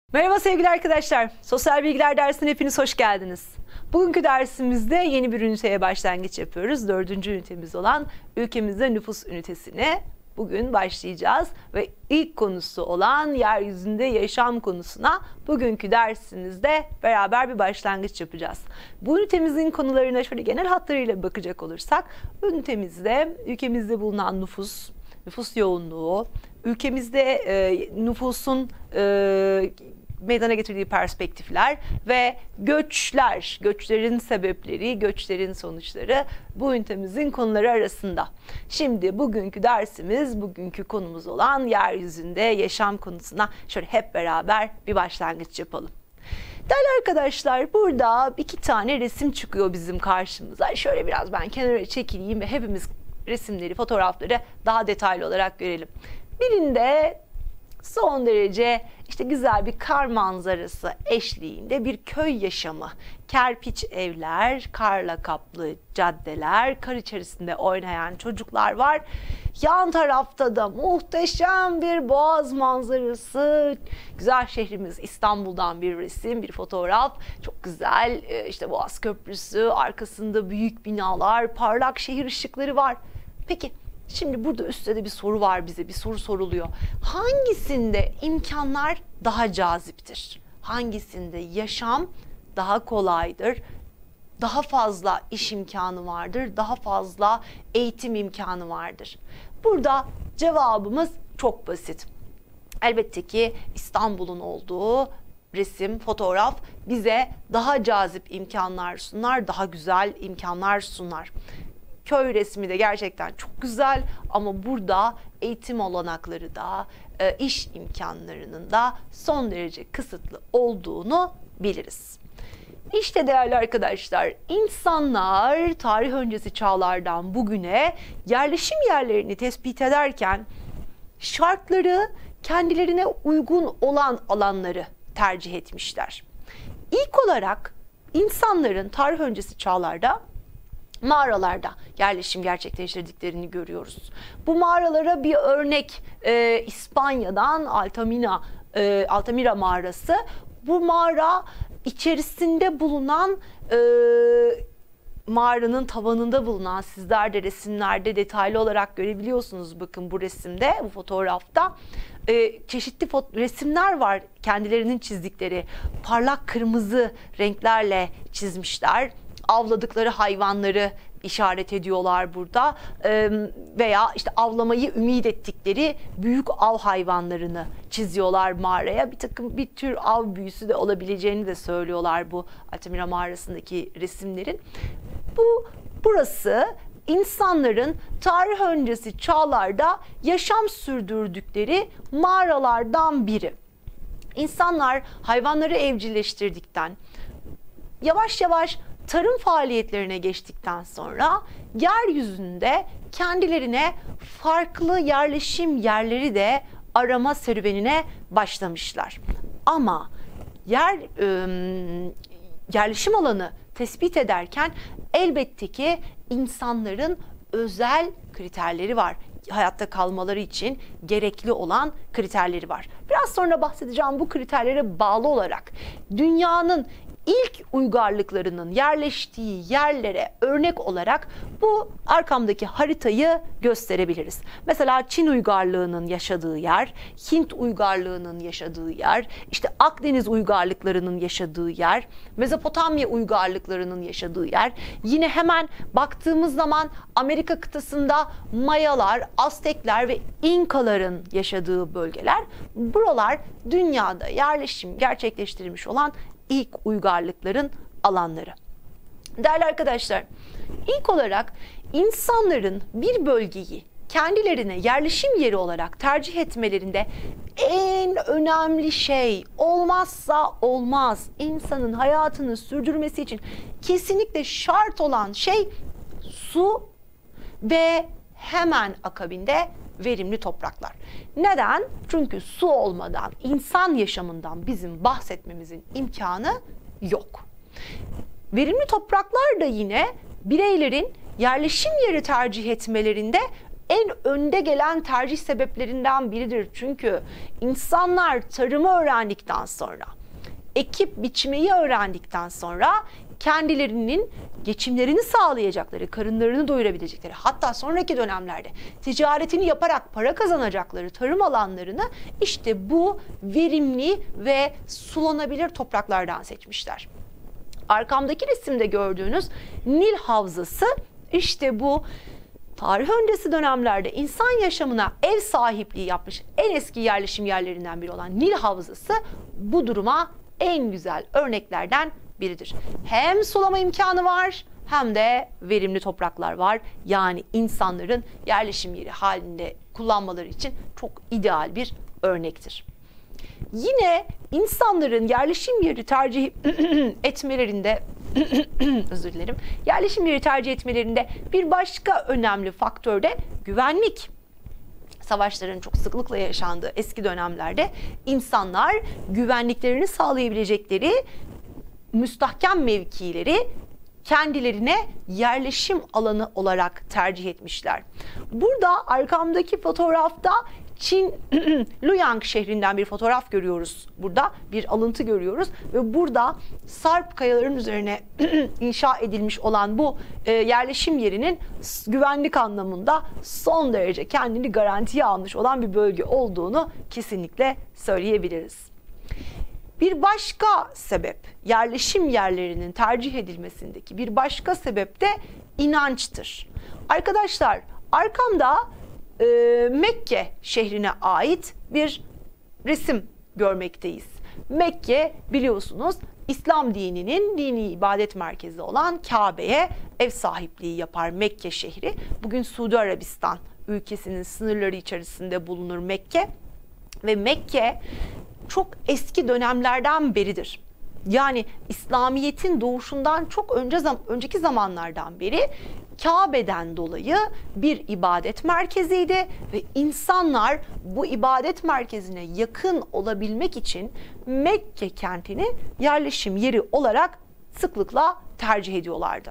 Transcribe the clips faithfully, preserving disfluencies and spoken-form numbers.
Merhaba sevgili arkadaşlar. Sosyal bilgiler dersine hepiniz hoş geldiniz. Bugünkü dersimizde yeni bir üniteye başlangıç yapıyoruz. Dördüncü ünitemiz olan ülkemizde nüfus ünitesine bugün başlayacağız. Ve ilk konusu olan yeryüzünde yaşam konusuna bugünkü dersimizde beraber bir başlangıç yapacağız. Bu ünitemizin konularına şöyle genel hatlarıyla bakacak olursak, ünitemizde ülkemizde bulunan nüfus, nüfus yoğunluğu, ülkemizde e, nüfusun e, meydana getirdiği perspektifler ve göçler, göçlerin sebepleri, göçlerin sonuçları bu ünitemizin konuları arasında. Şimdi bugünkü dersimiz, bugünkü konumuz olan yeryüzünde yaşam konusuna şöyle hep beraber bir başlangıç yapalım. Değerli arkadaşlar, burada iki tane resim çıkıyor bizim karşımıza. Şöyle biraz ben kenara çekileyim ve hepimiz resimleri, fotoğrafları daha detaylı olarak görelim. Birinde son derece işte güzel bir kar manzarası eşliğinde bir köy yaşamı, kerpiç evler, karla kaplı caddeler, kar içerisinde oynayan çocuklar var. Yan tarafta da muhteşem bir boğaz manzarası, güzel şehrimiz İstanbul'dan bir resim, bir fotoğraf. Çok güzel işte Boğaz Köprüsü, arkasında büyük binalar, parlak şehir ışıkları var. Peki, şimdi burada üstte de bir soru var bize, bir soru soruluyor. Hangisinde imkanlar daha caziptir? Hangisinde yaşam daha kolaydır? Daha fazla iş imkanı vardır, daha fazla eğitim imkanı vardır? Burada cevabımız çok basit. Elbette ki İstanbul'un olduğu resim, fotoğraf bize daha cazip imkanlar sunar, daha güzel imkanlar sunar. Köy resmi de gerçekten çok güzel ama burada eğitim olanakları da, iş imkanlarının da son derece kısıtlı olduğunu biliriz. İşte değerli arkadaşlar, insanlar tarih öncesi çağlardan bugüne yerleşim yerlerini tespit ederken şartları kendilerine uygun olan alanları tercih etmişler. İlk olarak insanların tarih öncesi çağlarda mağaralarda yerleşim gerçekleştirdiklerini görüyoruz. Bu mağaralara bir örnek e, İspanya'dan Altamira, e, Altamira mağarası. Bu mağara içerisinde bulunan e, mağaranın tavanında bulunan, sizler de resimlerde detaylı olarak görebiliyorsunuz. Bakın bu resimde, bu fotoğrafta e, çeşitli fot resimler var, kendilerinin çizdikleri. Parlak kırmızı renklerle çizmişler. Avladıkları hayvanları işaret ediyorlar burada ee, veya işte avlamayı ümit ettikleri büyük av hayvanlarını çiziyorlar mağaraya. Bir takım bir tür av büyüsü de olabileceğini de söylüyorlar bu Altamira mağarasındaki resimlerin. Bu burası insanların tarih öncesi çağlarda yaşam sürdürdükleri mağaralardan biri. İnsanlar hayvanları evcilleştirdikten, yavaş yavaş tarım faaliyetlerine geçtikten sonra yeryüzünde kendilerine farklı yerleşim yerleri de arama serüvenine başlamışlar. Ama yer e, yerleşim alanı tespit ederken elbette ki insanların özel kriterleri var. Hayatta kalmaları için gerekli olan kriterleri var. Biraz sonra bahsedeceğim bu kriterlere bağlı olarak dünyanın İlk uygarlıklarının yerleştiği yerlere örnek olarak bu arkamdaki haritayı gösterebiliriz. Mesela Çin uygarlığının yaşadığı yer, Hint uygarlığının yaşadığı yer, işte Akdeniz uygarlıklarının yaşadığı yer, Mezopotamya uygarlıklarının yaşadığı yer. Yine hemen baktığımız zaman Amerika kıtasında Mayalar, Aztekler ve İnkaların yaşadığı bölgeler. Buralar dünyada yerleşim gerçekleştirilmiş olan ilk uygarlıkların alanları. Değerli arkadaşlar, ilk olarak insanların bir bölgeyi kendilerine yerleşim yeri olarak tercih etmelerinde en önemli şey, olmazsa olmaz, insanın hayatını sürdürmesi için kesinlikle şart olan şey su ve hemen akabinde verimli topraklar. Neden? Çünkü su olmadan, insan yaşamından bizim bahsetmemizin imkanı yok. Verimli topraklar da yine bireylerin yerleşim yeri tercih etmelerinde en önde gelen tercih sebeplerinden biridir. Çünkü insanlar tarımı öğrendikten sonra, ekip biçmeyi öğrendikten sonra kendilerinin geçimlerini sağlayacakları, karınlarını doyurabilecekleri, hatta sonraki dönemlerde ticaretini yaparak para kazanacakları tarım alanlarını işte bu verimli ve sulanabilir topraklardan seçmişler. Arkamdaki resimde gördüğünüz Nil Havzası işte bu tarih öncesi dönemlerde insan yaşamına ev sahipliği yapmış en eski yerleşim yerlerinden biri olan Nil Havzası bu duruma en güzel örneklerden biridir. Hem sulama imkanı var hem de verimli topraklar var. Yani insanların yerleşim yeri halinde kullanmaları için çok ideal bir örnektir. Yine insanların yerleşim yeri tercih etmelerinde özür dilerim. Yerleşim yeri tercih etmelerinde bir başka önemli faktör de güvenlik. Savaşların çok sıklıkla yaşandığı eski dönemlerde insanlar güvenliklerini sağlayabilecekleri müstahkem mevkileri kendilerine yerleşim alanı olarak tercih etmişler. Burada arkamdaki fotoğrafta Çin Luoyang şehrinden bir fotoğraf görüyoruz. Burada bir alıntı görüyoruz ve burada sarp kayaların üzerine inşa edilmiş olan bu e, yerleşim yerinin güvenlik anlamında son derece kendini garantiye almış olan bir bölge olduğunu kesinlikle söyleyebiliriz. Bir başka sebep, yerleşim yerlerinin tercih edilmesindeki bir başka sebep de inançtır. Arkadaşlar, arkamda e, Mekke şehrine ait bir resim görmekteyiz. Mekke biliyorsunuz İslam dininin dini ibadet merkezi olan Kabe'ye ev sahipliği yapar Mekke şehri. Bugün Suudi Arabistan ülkesinin sınırları içerisinde bulunur Mekke ve Mekke çok eski dönemlerden beridir. Yani İslamiyet'in doğuşundan çok önce önceki zamanlardan beri Kabe'den dolayı bir ibadet merkeziydi ve insanlar bu ibadet merkezine yakın olabilmek için Mekke kentini yerleşim yeri olarak sıklıkla tercih ediyorlardı.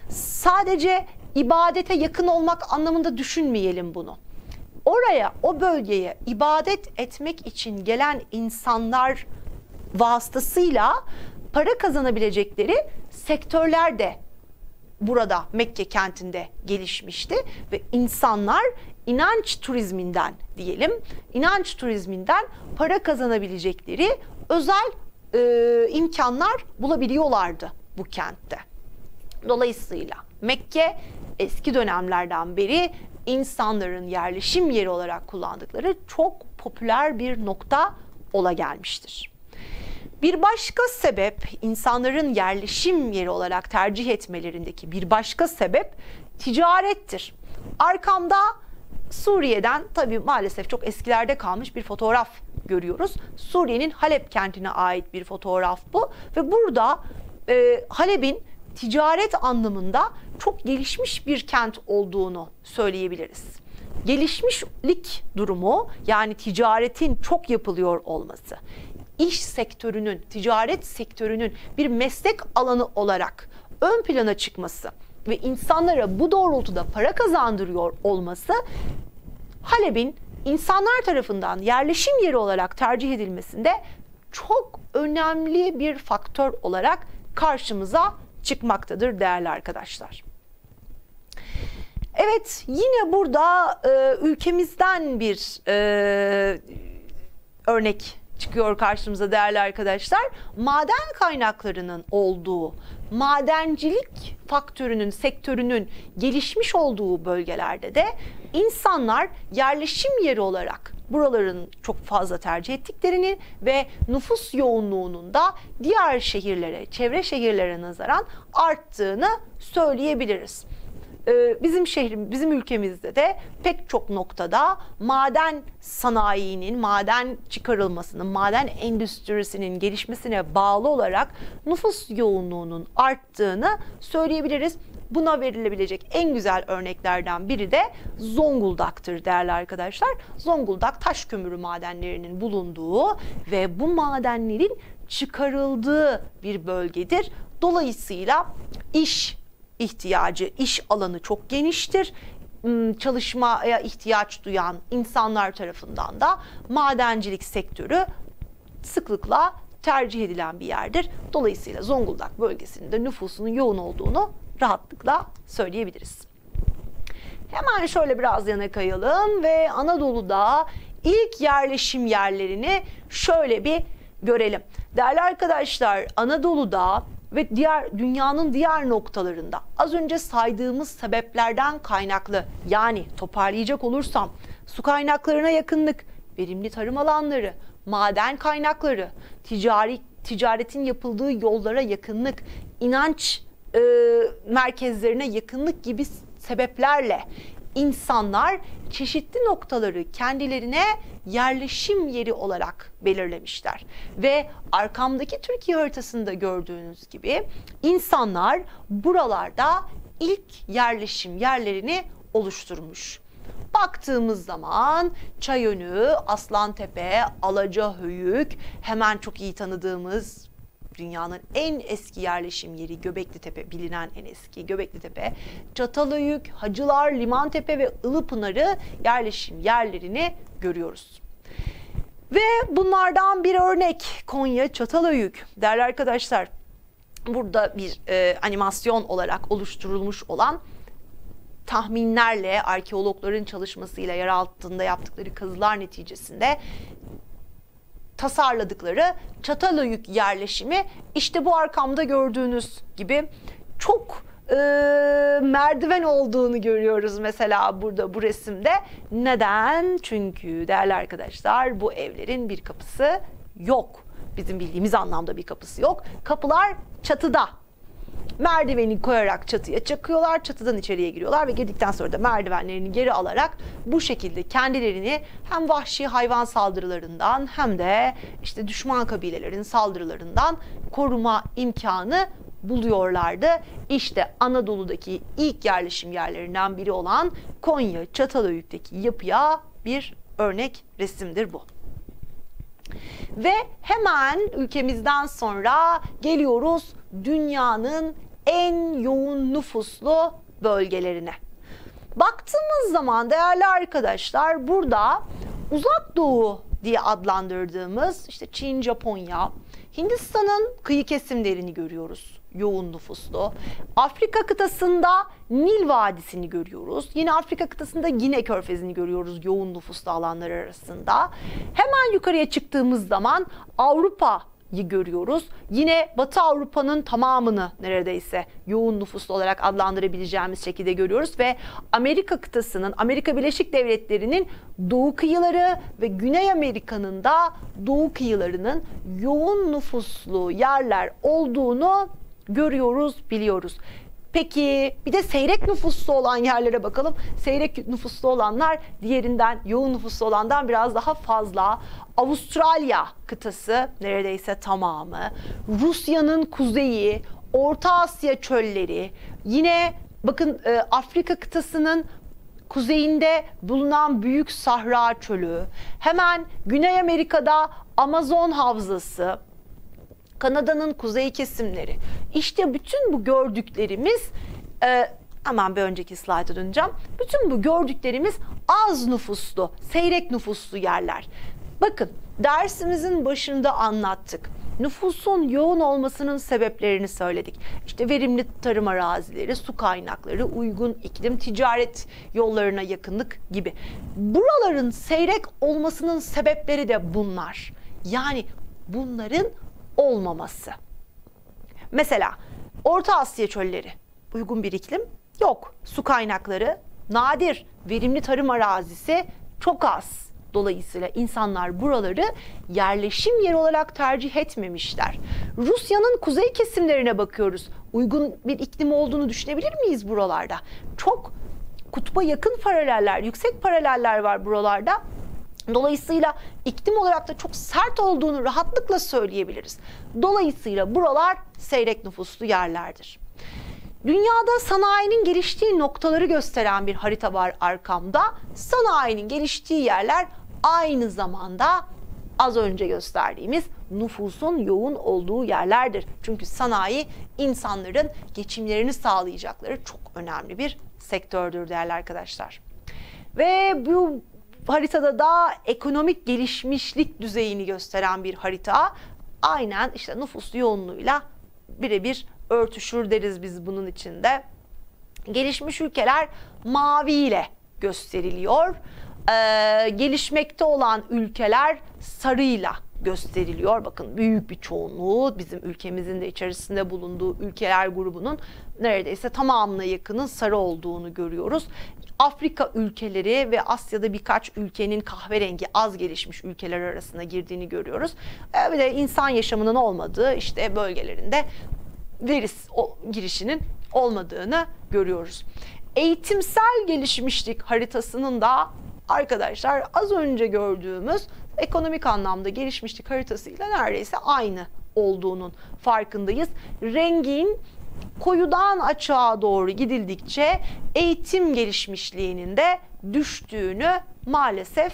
Sadece ibadete yakın olmak anlamında düşünmeyelim bunu. Oraya, o bölgeye ibadet etmek için gelen insanlar vasıtasıyla para kazanabilecekleri sektörler de burada Mekke kentinde gelişmişti ve insanlar inanç turizminden diyelim, inanç turizminden para kazanabilecekleri özel e, imkanlar bulabiliyorlardı bu kentte. Dolayısıyla Mekke eski dönemlerden beri insanların yerleşim yeri olarak kullandıkları çok popüler bir nokta ola gelmiştir. Bir başka sebep, insanların yerleşim yeri olarak tercih etmelerindeki bir başka sebep ticarettir. Arkamda Suriye'den, tabii maalesef çok eskilerde kalmış bir fotoğraf görüyoruz. Suriye'nin Halep kentine ait bir fotoğraf bu ve burada e, Halep'in ticaret anlamında çok gelişmiş bir kent olduğunu söyleyebiliriz. Gelişmişlik durumu, yani ticaretin çok yapılıyor olması, iş sektörünün, ticaret sektörünün bir meslek alanı olarak ön plana çıkması ve insanlara bu doğrultuda para kazandırıyor olması, Halep'in insanlar tarafından yerleşim yeri olarak tercih edilmesinde çok önemli bir faktör olarak karşımıza çıkmaktadır değerli arkadaşlar. Evet, yine burada e, ülkemizden bir e, örnek çıkıyor karşımıza değerli arkadaşlar. Maden kaynaklarının olduğu, madencilik faktörünün, sektörünün gelişmiş olduğu bölgelerde de insanlar yerleşim yeri olarak buraların çok fazla tercih ettiklerini ve nüfus yoğunluğunun da diğer şehirlere, çevre şehirlere nazaran arttığını söyleyebiliriz. Bizim şehrim, bizim ülkemizde de pek çok noktada maden sanayinin, maden çıkarılmasının, maden endüstrisinin gelişmesine bağlı olarak nüfus yoğunluğunun arttığını söyleyebiliriz. Buna verilebilecek en güzel örneklerden biri de Zonguldak'tır değerli arkadaşlar. Zonguldak taş kömürü madenlerinin bulunduğu ve bu madenlerin çıkarıldığı bir bölgedir. Dolayısıyla iş ihtiyacı, iş alanı çok geniştir. çalışmaya ihtiyaç duyan insanlar tarafından da madencilik sektörü sıklıkla tercih edilen bir yerdir. Dolayısıyla Zonguldak bölgesinde nüfusunun yoğun olduğunu rahatlıkla söyleyebiliriz. Hemen şöyle biraz yana kayalım ve Anadolu'da ilk yerleşim yerlerini şöyle bir görelim. Değerli arkadaşlar, Anadolu'da ve diğer dünyanın diğer noktalarında az önce saydığımız sebeplerden kaynaklı, yani toparlayacak olursam su kaynaklarına yakınlık, verimli tarım alanları, maden kaynakları, ticari ticaretin yapıldığı yollara yakınlık, inanç e, merkezlerine yakınlık gibi sebeplerle insanlar çeşitli noktaları kendilerine yerleşim yeri olarak belirlemişler. Ve arkamdaki Türkiye haritasında gördüğünüz gibi insanlar buralarda ilk yerleşim yerlerini oluşturmuş. Baktığımız zaman Çayönü, Aslantepe, Alacahöyük, hemen çok iyi tanıdığımız dünyanın en eski yerleşim yeri Göbeklitepe, bilinen en eski Göbeklitepe, Çatalhöyük, Hacılar, Limantepe ve Ilıpınar'ı yerleşim yerlerini görüyoruz. Ve bunlardan bir örnek Konya Çatalhöyük. Değerli arkadaşlar, burada bir e, animasyon olarak oluşturulmuş olan tahminlerle, arkeologların çalışmasıyla yer altında yaptıkları kazılar neticesinde tasarladıkları Çatalhöyük yerleşimi işte bu arkamda gördüğünüz gibi çok e, merdiven olduğunu görüyoruz mesela burada bu resimde. Neden? Çünkü değerli arkadaşlar, bu evlerin bir kapısı yok. Bizim bildiğimiz anlamda bir kapısı yok. Kapılar çatıda. Merdiveni koyarak çatıya çıkıyorlar, çatıdan içeriye giriyorlar ve girdikten sonra da merdivenlerini geri alarak bu şekilde kendilerini hem vahşi hayvan saldırılarından hem de işte düşman kabilelerin saldırılarından koruma imkanı buluyorlardı. İşte Anadolu'daki ilk yerleşim yerlerinden biri olan Konya Çatalhöyük'teki yapıya bir örnek resimdir bu. Ve hemen ülkemizden sonra geliyoruz dünyanın en yoğun nüfuslu bölgelerine. Baktığımız zaman değerli arkadaşlar, burada Uzak Doğu diye adlandırdığımız işte Çin, Japonya, Hindistan'ın kıyı kesimlerini görüyoruz, yoğun nüfuslu. Afrika kıtasında Nil Vadisi'ni görüyoruz. Yine Afrika kıtasında Gine Körfezi'ni görüyoruz yoğun nüfuslu alanlar arasında. Hemen yukarıya çıktığımız zaman Avrupa'yı görüyoruz. Yine Batı Avrupa'nın tamamını neredeyse yoğun nüfuslu olarak adlandırabileceğimiz şekilde görüyoruz ve Amerika kıtasının, Amerika Birleşik Devletleri'nin doğu kıyıları ve Güney Amerika'nın da doğu kıyılarının yoğun nüfuslu yerler olduğunu görüyoruz, biliyoruz. Peki bir de seyrek nüfuslu olan yerlere bakalım. Seyrek nüfuslu olanlar diğerinden, yoğun nüfuslu olandan biraz daha fazla. Avustralya kıtası neredeyse tamamı, Rusya'nın kuzeyi, Orta Asya çölleri, yine bakın e, Afrika kıtasının kuzeyinde bulunan Büyük Sahra Çölü, hemen Güney Amerika'da Amazon Havzası, Kanada'nın kuzey kesimleri. İşte bütün bu gördüklerimiz, e, hemen bir önceki slayta döneceğim. Bütün bu gördüklerimiz az nüfuslu, seyrek nüfuslu yerler. Bakın, dersimizin başında anlattık. Nüfusun yoğun olmasının sebeplerini söyledik. İşte verimli tarım arazileri, su kaynakları, uygun iklim, ticaret yollarına yakınlık gibi. Buraların seyrek olmasının sebepleri de bunlar. Yani bunların olmaması. Mesela Orta Asya çölleri, uygun bir iklim yok. Su kaynakları nadir, verimli tarım arazisi çok az. Dolayısıyla insanlar buraları yerleşim yeri olarak tercih etmemişler. Rusya'nın kuzey kesimlerine bakıyoruz. Uygun bir iklim olduğunu düşünebilir miyiz buralarda? Çok kutba yakın paraleller, yüksek paraleller var buralarda. Dolayısıyla iklim olarak da çok sert olduğunu rahatlıkla söyleyebiliriz. Dolayısıyla buralar seyrek nüfuslu yerlerdir. Dünyada sanayinin geliştiği noktaları gösteren bir harita var arkamda. Sanayinin geliştiği yerler aynı zamanda az önce gösterdiğimiz nüfusun yoğun olduğu yerlerdir. Çünkü sanayi insanların geçimlerini sağlayacakları çok önemli bir sektördür değerli arkadaşlar. Ve bu haritada da ekonomik gelişmişlik düzeyini gösteren bir harita. Aynen işte nüfus yoğunluğuyla birebir örtüşür deriz biz bunun içinde. Gelişmiş ülkeler maviyle gösteriliyor. Ee, gelişmekte olan ülkeler sarıyla gösteriliyor. Bakın büyük bir çoğunluğu bizim ülkemizin de içerisinde bulunduğu ülkeler grubunun neredeyse tamamına yakının sarı olduğunu görüyoruz. Afrika ülkeleri ve Asya'da birkaç ülkenin kahverengi az gelişmiş ülkeler arasına girdiğini görüyoruz. Ee, bir de insan yaşamının olmadığı işte bölgelerinde virüs girişinin olmadığını görüyoruz. Eğitimsel gelişmişlik haritasının da arkadaşlar az önce gördüğümüz ekonomik anlamda gelişmişlik haritasıyla neredeyse aynı olduğunun farkındayız. Rengin koyudan açığa doğru gidildikçe eğitim gelişmişliğinin de düştüğünü maalesef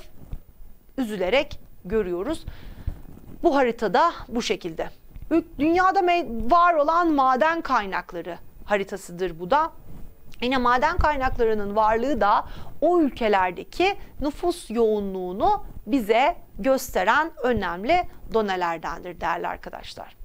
üzülerek görüyoruz. Bu haritada bu şekilde. Dünyada var olan maden kaynakları haritasıdır bu da. Yine maden kaynaklarının varlığı da o ülkelerdeki nüfus yoğunluğunu bize gösteren önemli donelerdendir değerli arkadaşlar.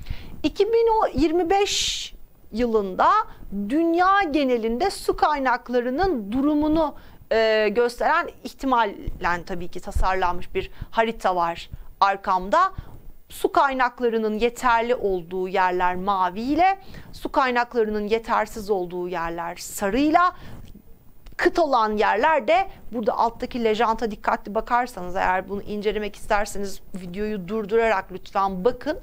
iki bin yirmi beş yılında dünya genelinde su kaynaklarının durumunu e, gösteren ihtimalen tabii ki tasarlanmış bir harita var arkamda. Su kaynaklarının yeterli olduğu yerler maviyle, su kaynaklarının yetersiz olduğu yerler sarıyla, kıt olan yerler de burada alttaki lejanta dikkatli bakarsanız, eğer bunu incelemek isterseniz videoyu durdurarak lütfen bakın,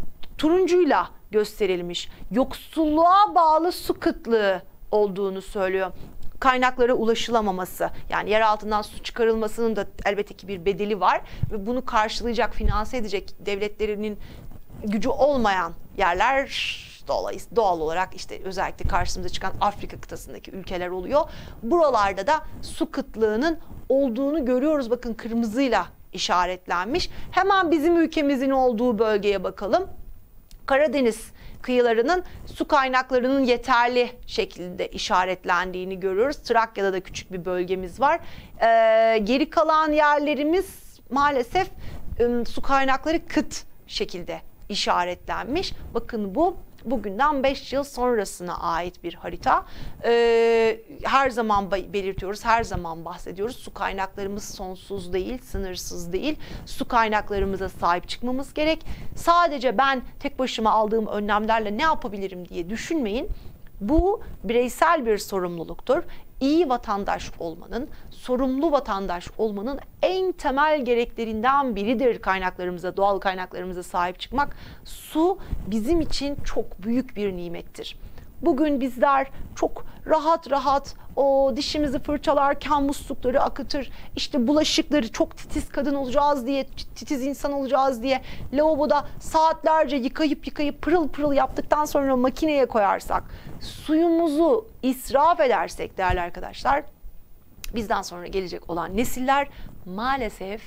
turuncuyla gösterilmiş. Yoksulluğa bağlı su kıtlığı olduğunu söylüyor. Kaynaklara ulaşılamaması, yani yer altından su çıkarılmasının da elbette ki bir bedeli var ve bunu karşılayacak, finanse edecek devletlerinin gücü olmayan yerler dolayısıyla doğal olarak işte özellikle karşımıza çıkan Afrika kıtasındaki ülkeler oluyor. Buralarda da su kıtlığının olduğunu görüyoruz. Bakın kırmızıyla işaretlenmiş. Hemen bizim ülkemizin olduğu bölgeye bakalım. Karadeniz kıyılarının su kaynaklarının yeterli şekilde işaretlendiğini görüyoruz. Trakya'da da küçük bir bölgemiz var. Ee, geri kalan yerlerimiz maalesef ım, su kaynakları kıt şekilde işaretlenmiş. Bakın bu bugünden beş yıl sonrasına ait bir harita. Ee, her zaman belirtiyoruz, her zaman bahsediyoruz. Su kaynaklarımız sonsuz değil, sınırsız değil. Su kaynaklarımıza sahip çıkmamız gerek. Sadece ben tek başıma aldığım önlemlerle ne yapabilirim diye düşünmeyin. Bu bireysel bir sorumluluktur. İyi vatandaş olmanın, sorumlu vatandaş olmanın en temel gereklerinden biridir kaynaklarımıza, doğal kaynaklarımıza sahip çıkmak. Su bizim için çok büyük bir nimettir. Bugün bizler çok rahat rahat o dişimizi fırçalarken muslukları akıtır, işte bulaşıkları çok titiz kadın olacağız diye, titiz insan olacağız diye lavaboda saatlerce yıkayıp yıkayıp pırıl pırıl yaptıktan sonra makineye koyarsak, suyumuzu israf edersek değerli arkadaşlar, bizden sonra gelecek olan nesiller maalesef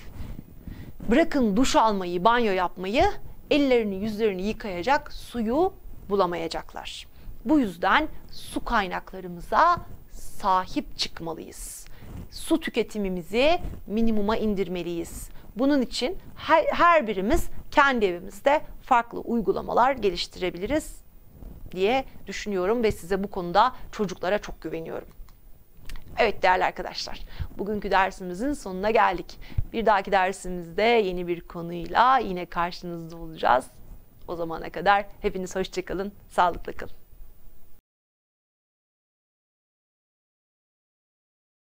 bırakın duş almayı, banyo yapmayı, ellerini yüzlerini yıkayacak suyu bulamayacaklar. Bu yüzden su kaynaklarımıza sahip çıkmalıyız. Su tüketimimizi minimuma indirmeliyiz. Bunun için her, her birimiz kendi evimizde farklı uygulamalar geliştirebiliriz diye düşünüyorum ve size bu konuda çocuklara çok güveniyorum. Evet değerli arkadaşlar, bugünkü dersimizin sonuna geldik. Bir dahaki dersimizde yeni bir konuyla yine karşınızda olacağız. O zamana kadar hepiniz hoşça kalın, sağlıkla kalın.